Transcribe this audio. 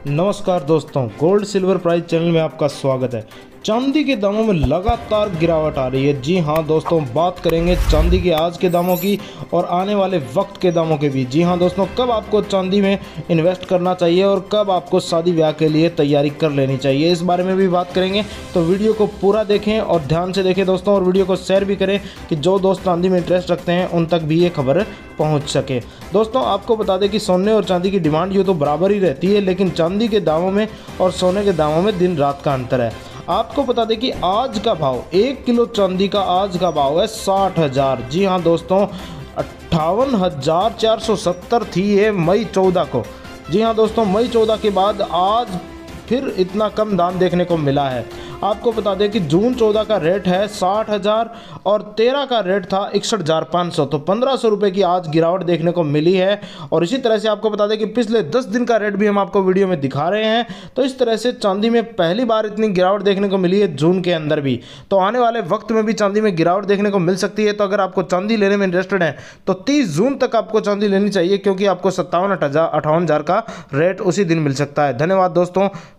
नमस्कार दोस्तों, gold silver price channel में आपका स्वागत है। चांदी के दामों में लगातार गिरावट आ रही है। जी हां दोस्तों, बात करेंगे चांदी के आज के दामों की और आने वाले वक्त के दामों के भी। जी हां दोस्तों, कब आपको चांदी में इन्वेस्ट करना चाहिए और कब आपको शादी ब्याह के लिए तैयारी कर लेनी चाहिए, इस बारे में भी बात करेंगे। तो वीडियो को पूरा देखें और ध्यान से देखें दोस्तों, और वीडियो को शेयर भी करें कि जो दोस्त चांदी में इंटरेस्ट रखते हैं उन तक भी ये खबर पहुंच सके। दोस्तों, आपको बता दें कि सोने और चांदी की डिमांड यूँ तो बराबर ही रहती है, लेकिन चांदी के दामों में और सोने के दामों में दिन रात का अंतर है। आपको बता दें कि आज का भाव 1 किलो चांदी का आज का भाव है 60,000। जी हाँ दोस्तों, 58,470 थी ये मई 14 को। जी हाँ दोस्तों, मई 14 के बाद आज फिर इतना कम दाम देखने को मिला है। आपको बता दें कि जून 14 का रेट है 60,000 और 13 का रेट था 61,500, तो 1,500 रुपये की आज गिरावट देखने को मिली है। और इसी तरह से आपको बता दें कि पिछले 10 दिन का रेट भी हम आपको वीडियो में दिखा रहे हैं। तो इस तरह से चांदी में पहली बार इतनी गिरावट देखने को मिली है जून के अंदर भी। तो आने वाले वक्त में भी चांदी में गिरावट देखने को मिल सकती है। तो अगर आपको चांदी लेने में इंटरेस्टेड है तो 30 जून तक आपको चांदी लेनी चाहिए, क्योंकि आपको 57,000 58,000 का रेट उसी दिन मिल सकता है। धन्यवाद दोस्तों।